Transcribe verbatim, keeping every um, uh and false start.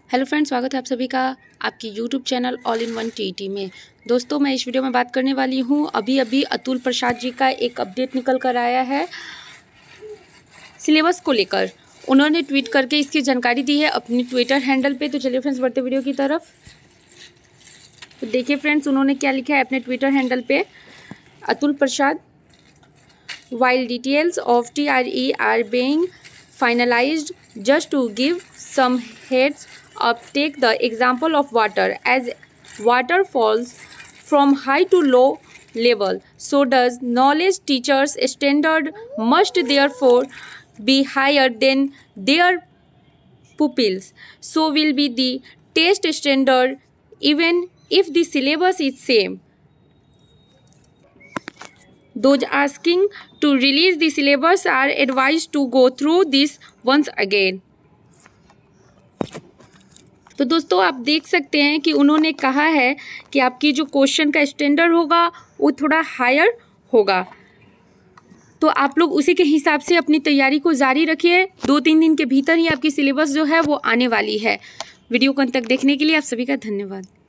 Hello friends, स्वागत है आप सभी का आपकी YouTube channel all in one TT में। दोस्तों, मैं इस वीडियो में बात करने वाली हूँ, अभी अभी अतुल प्रसाद जी का एक अपडेट निकल कर आया है सिलेबस को लेकर। उन्होंने ट्वीट करके इसकी जानकारी दी है अपनी ट्विटर हैंडल पे। तो चलिए फ्रेंड्स, बढ़ते वीडियो की तरफ। तो देखिए फ्रेंड्स, उन्होंने क्या लिखा है अपने ट्विटर हैंडल पे। Atul Prasad, while details of T R E are being finalized, just to give some heads up, take the example of water. As water falls from high to low level, so does knowledge. Teachers' standard must therefore be higher than their pupils. So will be the test standard, even if the syllabus is same. Those asking to release the syllabus are advised to go through this once again. तो दोस्तों, आप देख सकते हैं कि उन्होंने कहा है कि आपकी जो क्वेश्चन का स्टैंडर्ड होगा वो थोड़ा हायर होगा। तो आप लोग उसी के हिसाब से अपनी तैयारी को जारी रखिए। दो तीन दिन के भीतर ही आपकी सिलेबस जो है वो आने वाली है। वीडियो को अंत तक देखने के लिए आप सभी का धन्यवाद।